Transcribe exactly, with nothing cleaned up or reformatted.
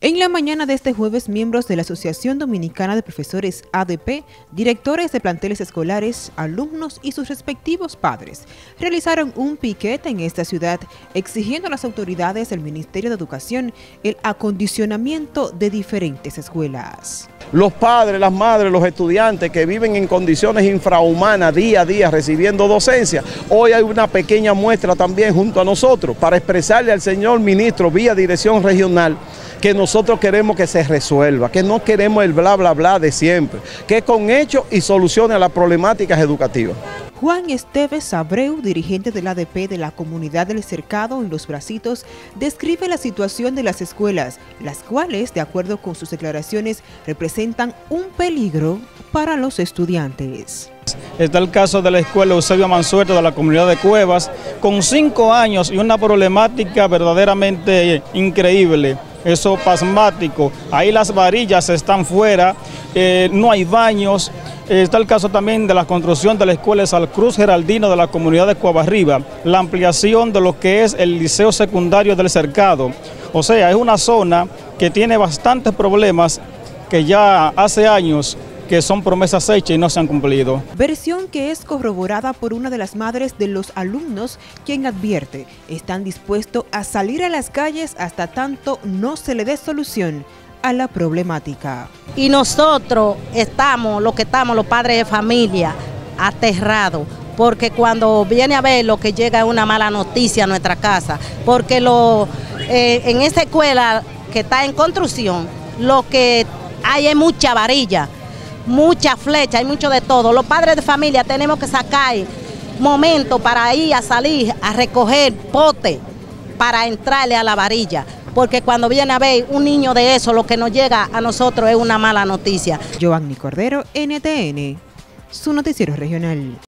En la mañana de este jueves, miembros de la Asociación Dominicana de Profesores A D P, directores de planteles escolares, alumnos y sus respectivos padres, realizaron un piquete en esta ciudad exigiendo a las autoridades del Ministerio de Educación el acondicionamiento de diferentes escuelas. Los padres, las madres, los estudiantes que viven en condiciones infrahumanas día a día recibiendo docencia, hoy hay una pequeña muestra también junto a nosotros para expresarle al señor ministro vía dirección regional que nosotros queremos que se resuelva, que no queremos el bla bla bla de siempre, que con hechos y soluciones a las problemáticas educativas. Juan Esteves Abreu, dirigente del A D P de la comunidad del Cercado en Los Bracitos, describe la situación de las escuelas, las cuales, de acuerdo con sus declaraciones, representan un peligro para los estudiantes. Está el caso de la escuela Eusebio Mansueto de la comunidad de Cuevas, con cinco años y una problemática verdaderamente increíble. Eso pasmático, ahí las varillas están fuera, eh, no hay baños. Está el caso también de la construcción de la escuela Sal Cruz Geraldino de la comunidad de Cuabarriba, la ampliación de lo que es el liceo secundario del Cercado. O sea, es una zona que tiene bastantes problemas que ya hace años que son promesas hechas y no se han cumplido. Versión que es corroborada por una de las madres de los alumnos, quien advierte están dispuestos a salir a las calles hasta tanto no se le dé solución a la problemática. Y nosotros estamos, los que estamos, los padres de familia, aterrados, porque cuando viene a ver lo que llega es una mala noticia a nuestra casa, porque lo, eh, en esa escuela que está en construcción, lo que hay es mucha varilla, mucha flecha, hay mucho de todo. Los padres de familia tenemos que sacar momentos para ir a salir a recoger pote para entrarle a la varilla, porque cuando viene a ver un niño de eso, lo que nos llega a nosotros es una mala noticia. Joanny Cordero, N T N, su noticiero regional.